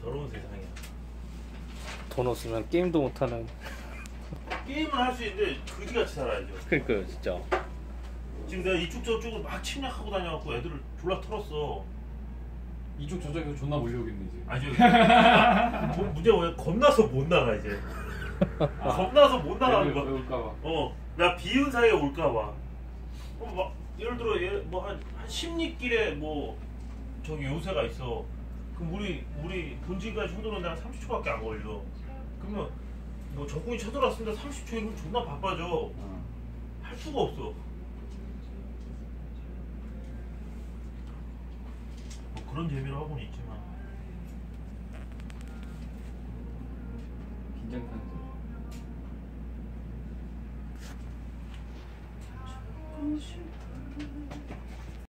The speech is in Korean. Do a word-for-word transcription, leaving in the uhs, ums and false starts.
더러운 세상이야. 돈 없으면 게임도 못하는. 게임은 할 수 있는데 그지같이 살아야죠. 그러니까요 진짜. 지금 내가 이쪽 저쪽을 막 침략하고 다녀갖고 애들을 졸라 털었어. 이쪽 저쪽에서 존나 몰려오겠네 이제. 아니 뭐, 문제가 뭐야? 겁나서 못 나가 이제. 아, 겁나서 못 나가는 거야. 올까봐. 어, 나 비운 사이에 올까봐. 어, 막 예를 들어 뭐한 한 십리길에 뭐 저기 요새가 있어. 그럼 우리 우리 본진까지 쳐들어오는데 한 삼십 초밖에 안 걸려. 그러면 뭐 적군이 쳐들어왔습니다. 삼십 초이면 존나 바빠져. 어. 할 수가 없어. 뭐 그런 재미로 하고는 있지만 긴장타는.